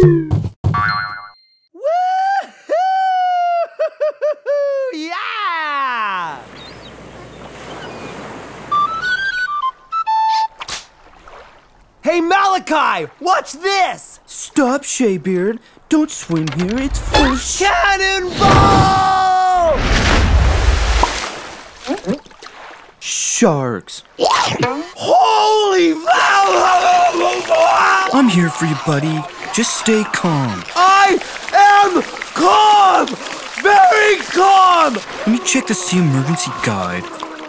Yeah! Hey, Malachi! Watch this! Stop, Shaybeard. Don't swim here. It's full Cannonball! sharks. Holy I'm here for you, buddy. Just stay calm. I am calm! Very calm! Let me check the sea emergency guide.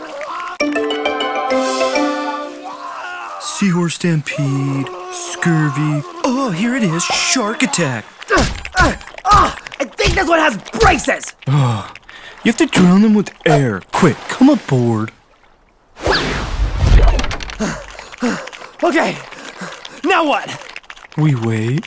Seahorse stampede, scurvy. Oh, here it is. Shark attack. I think this one has braces! Oh, you have to drown them with air. Quick, come aboard. Okay, now what? We wait.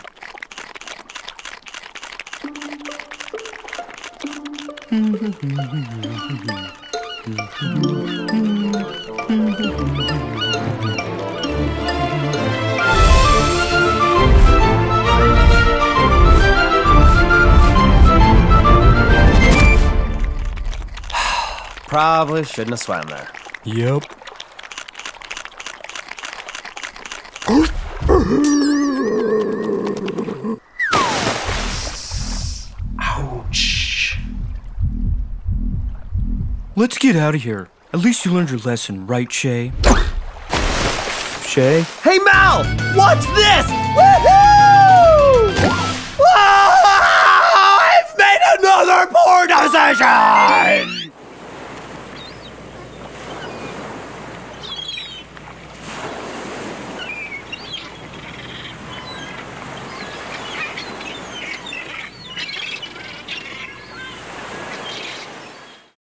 Probably shouldn't have swam there. Yep. Ouch. Let's get out of here. At least you learned your lesson, right, Shay? Shay? Hey, Mal! Watch this! Woohoo! I've made another poor decision!